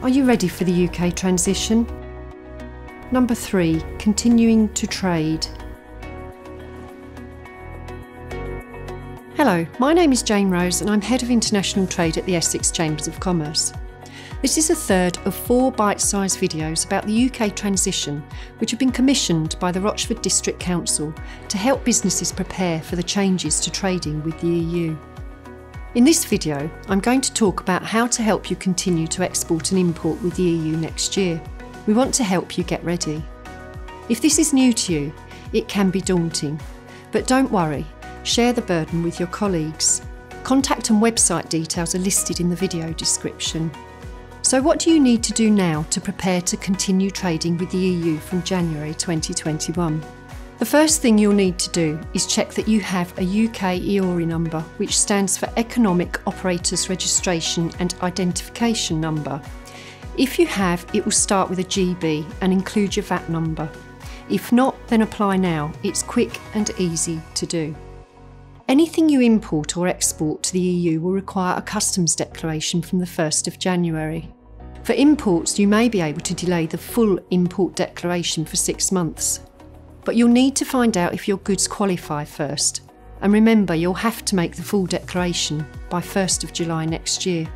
Are you ready for the UK transition? Number 3, continuing to trade. Hello, my name is Jane Rose and I'm Head of International Trade at the Essex Chambers of Commerce. This is the third of 4 bite-sized videos about the UK transition, which have been commissioned by the Rochford District Council to help businesses prepare for the changes to trading with the EU. In this video, I'm going to talk about how to help you continue to export and import with the EU next year. We want to help you get ready. If this is new to you, it can be daunting, but don't worry, share the burden with your colleagues. Contact and website details are listed in the video description. So what do you need to do now to prepare to continue trading with the EU from January 2021? The first thing you'll need to do is check that you have a UK EORI number, which stands for Economic Operators Registration and Identification Number. If you have, it will start with a GB and include your VAT number. If not, then apply now. It's quick and easy to do. Anything you import or export to the EU will require a customs declaration from the 1st of January. For imports, you may be able to delay the full import declaration for 6 months. But you'll need to find out if your goods qualify first. And remember, you'll have to make the full declaration by 1st of July next year.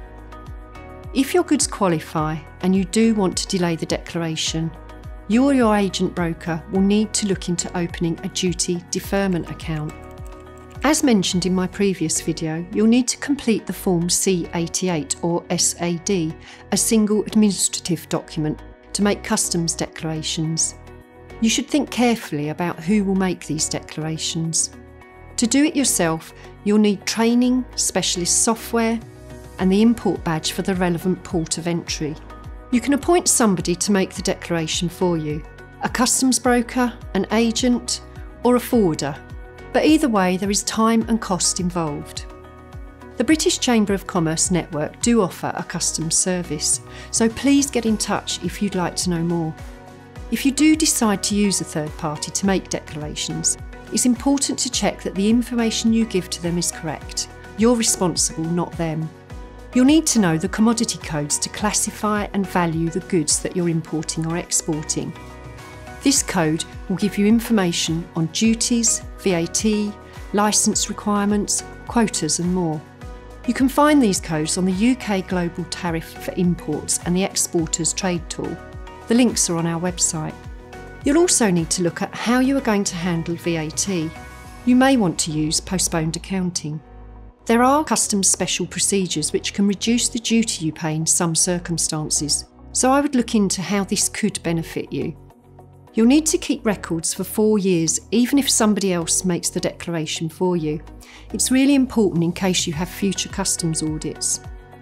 If your goods qualify and you do want to delay the declaration, you or your agent broker will need to look into opening a duty deferment account. As mentioned in my previous video, you'll need to complete the Form C88 or SAD, a single administrative document, to make customs declarations. You should think carefully about who will make these declarations. To do it yourself, you'll need training, specialist software, and the import badge for the relevant port of entry. You can appoint somebody to make the declaration for you, a customs broker, an agent, or a forwarder. But either way, there is time and cost involved. The British Chamber of Commerce network do offer a customs service, so please get in touch if you'd like to know more. If you do decide to use a third party to make declarations, it's important to check that the information you give to them is correct. You're responsible, not them. You'll need to know the commodity codes to classify and value the goods that you're importing or exporting. This code will give you information on duties, VAT, licence requirements, quotas and more. You can find these codes on the UK Global Tariff for Imports and the Exporters Trade Tool. The links are on our website. You'll also need to look at how you are going to handle VAT. You may want to use postponed accounting. There are customs special procedures which can reduce the duty you pay in some circumstances, so I would look into how this could benefit you. You'll need to keep records for 4 years, even if somebody else makes the declaration for you. It's really important in case you have future customs audits.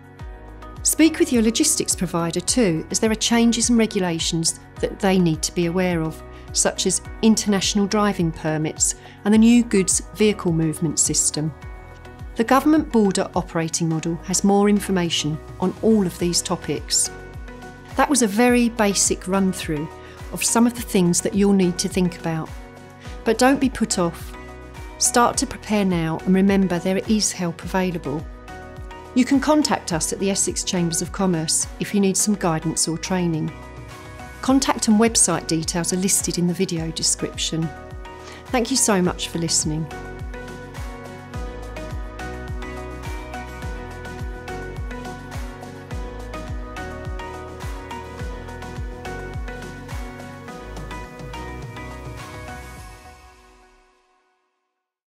Speak with your logistics provider too, as there are changes and regulations that they need to be aware of, such as international driving permits and the new goods vehicle movement system. The Government Border Operating Model has more information on all of these topics. That was a very basic run-through of some of the things that you'll need to think about. But don't be put off. Start to prepare now and remember there is help available. You can contact us at the Essex Chambers of Commerce if you need some guidance or training. Contact and website details are listed in the video description. Thank you so much for listening.